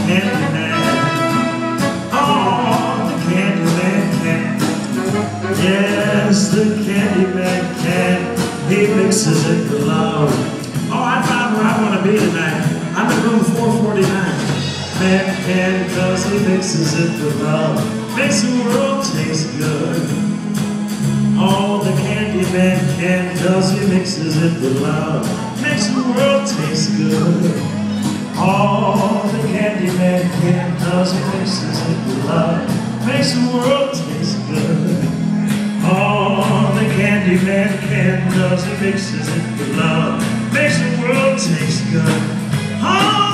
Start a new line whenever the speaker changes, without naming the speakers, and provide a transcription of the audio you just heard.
Candyman. Oh, the Candyman can. Yes, the Candyman can. He mixes it with love. Oh, I found where I want to be tonight. I'm in room 449. Man can, cause he mixes it with love. Makes the world taste good. Oh, the Candyman can, cause he mixes it with love. Makes the world taste good. Oh, the Candyman can, cause he mixes it with love. Makes the world taste good. Oh, the Candyman can, cause he mixes it with love. Makes the world taste good. Oh,